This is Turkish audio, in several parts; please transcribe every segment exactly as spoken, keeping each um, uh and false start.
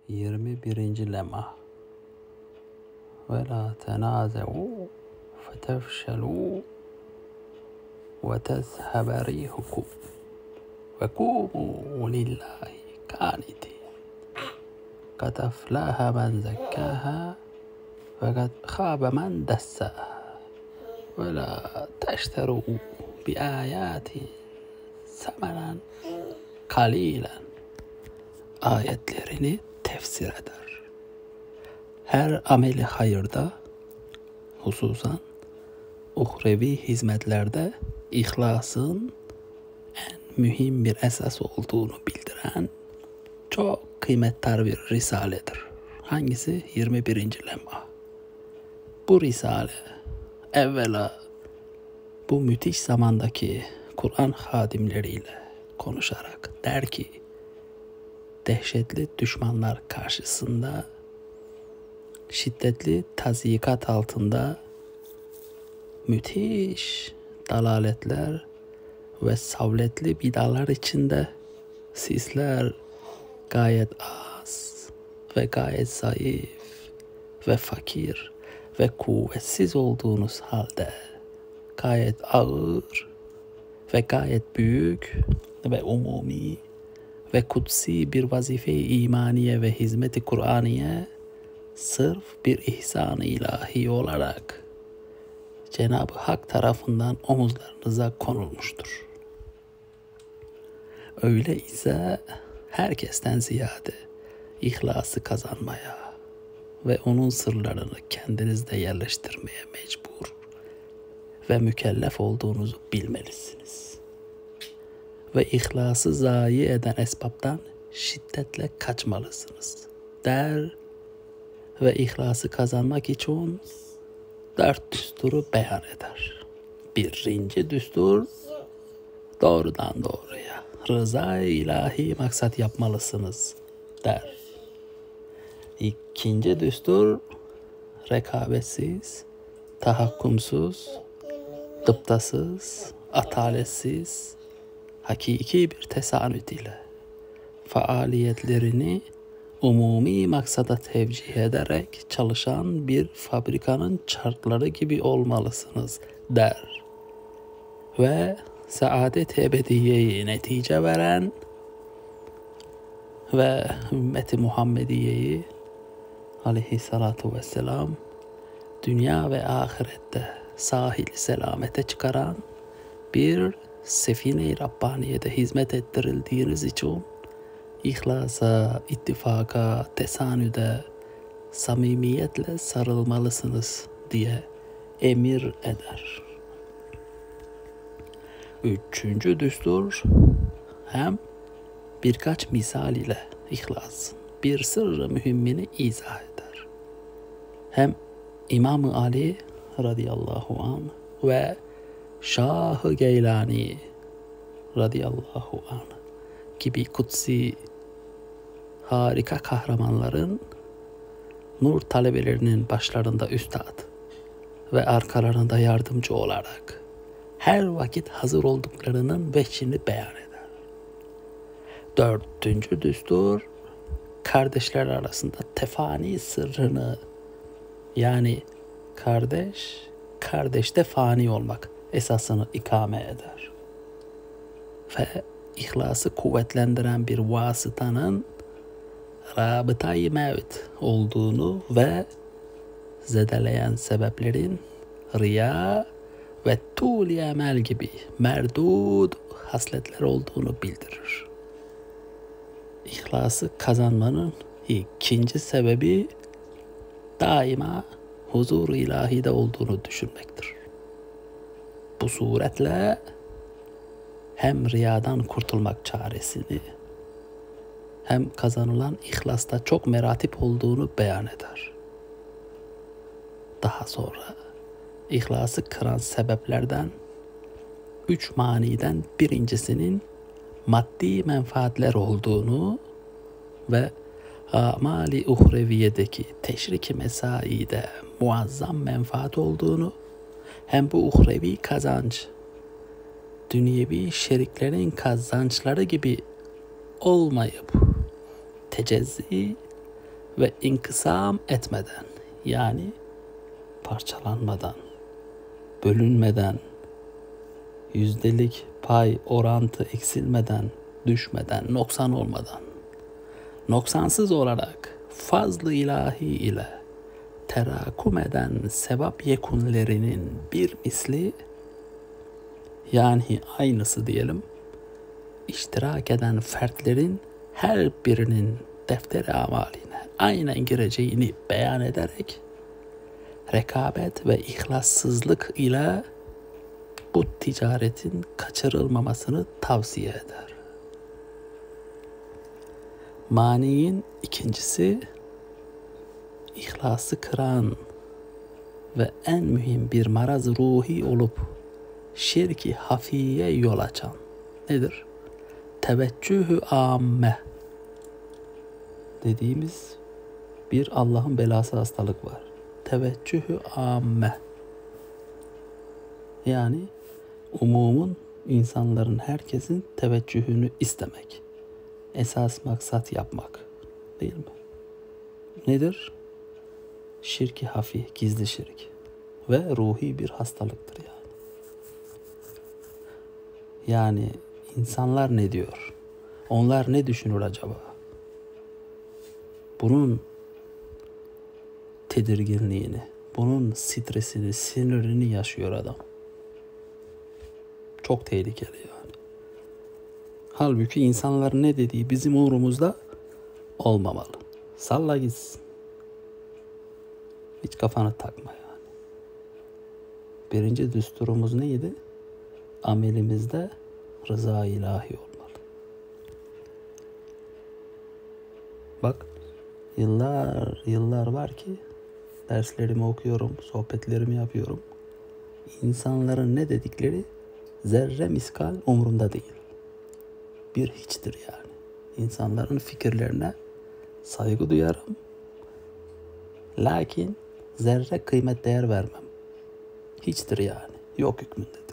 yirmi birinci lemma. Ve la tenaze'u fetefşelu ve tezhebe rihukum ve kumu lillahi kanitin. Kad eflaha men zekkaha ve kad khâbe men dessâha. Ve la teşteru bi âyâti semenen kalilen ayetlerini tefsir eder. Her ameli hayırda, hususan uhrevi hizmetlerde ihlasın en mühim bir esas olduğunu bildiren çok kıymetli bir risaledir. Hangisi? yirmi birinci lemma. Bu risale evvela bu müthiş zamandaki Kur'an hadimleriyle konuşarak der ki, dehşetli düşmanlar karşısında, şiddetli tazyikat altında, müthiş dalaletler ve savletli bidalar içinde sizler gayet az ve gayet zayıf ve fakir ve kuvvetsiz olduğunuz halde gayet ağır ve gayet büyük ve umumi ve kutsi bir vazife-i imaniye ve hizmet-i Kur'aniye sırf bir ihsan-ı ilahi olarak Cenab-ı Hak tarafından omuzlarınıza konulmuştur. Öyleyse herkesten ziyade ihlası kazanmaya ve onun sırlarını kendinizde yerleştirmeye mecbur ve mükellef olduğunuzu bilmelisiniz. Ve ihlası zayi eden esbaptan şiddetle kaçmalısınız der ve ihlası kazanmak için dört düsturu beyan eder. Birinci düstur, doğrudan doğruya rıza-i ilahi maksat yapmalısınız der. İkinci düstur, rekabetsiz, tahakkumsuz, dıptasız, ataletsiz, hakiki bir tesanüt ile faaliyetlerini umumi maksada tevcih ederek çalışan bir fabrikanın çarkları gibi olmalısınız der. Ve saadet ebediyeyi netice veren ve ümmeti Muhammediye'yi aleyhissalatu vesselam dünya ve ahirette sahil selamete çıkaran bir sefine-i Rabbaniye'de hizmet ettirildiğiniz için İhlasa, ittifaka, tesanüde, samimiyetle sarılmalısınız diye emir eder. Üçüncü düstur, hem birkaç misal ile ihlasın bir sırrı mühimmini izah eder. Hem İmam-ı Ali radıyallahu anh ve Şah-ı Geylani radıyallahu anh gibi kutsi harika kahramanların nur talebelerinin başlarında üstad ve arkalarında yardımcı olarak her vakit hazır olduklarının veçhini beyan eder. Dördüncü düstur, kardeşler arasında tefani sırrını, yani kardeş, kardeşte fani olmak esasını ikame eder. Ve İhlası kuvvetlendiren bir vasıtanın rabıta-i mevt olduğunu ve zedeleyen sebeplerin riya ve tûl-i emel gibi merdud hasletler olduğunu bildirir. İhlası kazanmanın ikinci sebebi daima huzur-u ilahide olduğunu düşünmektir. Bu suretle hem riyadan kurtulmak çaresini, hem kazanılan ihlasta çok meratip olduğunu beyan eder. Daha sonra ihlası kıran sebeplerden üç maniden birincisinin maddi menfaatler olduğunu ve amali uhreviyedeki teşrik-i mesaide muazzam menfaat olduğunu, hem bu uhrevi kazanç dünyevi şeriklerin kazançları gibi olmayıp tecezzi ve inkısam etmeden, yani parçalanmadan, bölünmeden, yüzdelik pay orantı eksilmeden, düşmeden, noksan olmadan, noksansız olarak fazl-ı ilahi ile teraküm eden sebep yekunlerinin bir misli, yani aynısı diyelim, iştirak eden fertlerin her birinin defteri amaline aynen gireceğini beyan ederek rekabet ve ihlassızlık ile bu ticaretin kaçırılmamasını tavsiye eder. Mani'nin ikincisi, ihlası kıran ve en mühim bir maraz ruhi olup şirki hafiye yol açan nedir? Teveccühü amme dediğimiz bir Allah'ın belası hastalık var. Teveccühü amme, yani umumun, insanların, herkesin teveccühünü istemek. Esas maksat yapmak. Değil mi? Nedir? Şirki hafi, gizli şirk. Ve ruhi bir hastalıktır yani. Yani insanlar ne diyor? Onlar ne düşünür acaba? Bunun tedirginliğini, bunun stresini, sinirini yaşıyor adam. Çok tehlikeli yani. Halbuki insanların ne dediği bizim umurumuzda olmamalı. Salla gitsin. Hiç kafanı takma yani. Birinci düsturumuz neydi? Amelimizde rıza ilahi olmalı. Bak, yıllar yıllar var ki derslerimi okuyorum, sohbetlerimi yapıyorum. İnsanların ne dedikleri zerre miskal umurumda değil. Bir hiçtir yani. İnsanların fikirlerine saygı duyarım. Lakin zerre kıymet değer vermem. Hiçtir yani. Yok hükmündedir.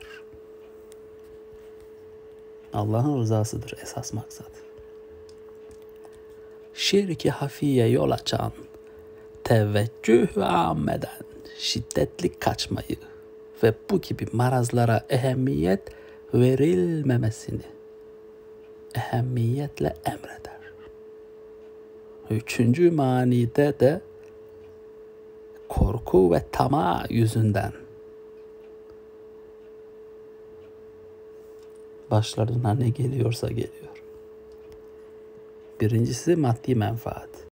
Allah'ın rızasıdır esas maksat. Şirki hafiye yol açan, teveccüh-ü ammeden şiddetli kaçmayı ve bu gibi marazlara ehemmiyet verilmemesini ehemmiyetle emreder. Üçüncü manide de korku ve tamah yüzünden başlarına ne geliyorsa geliyor. Birincisi maddi menfaat.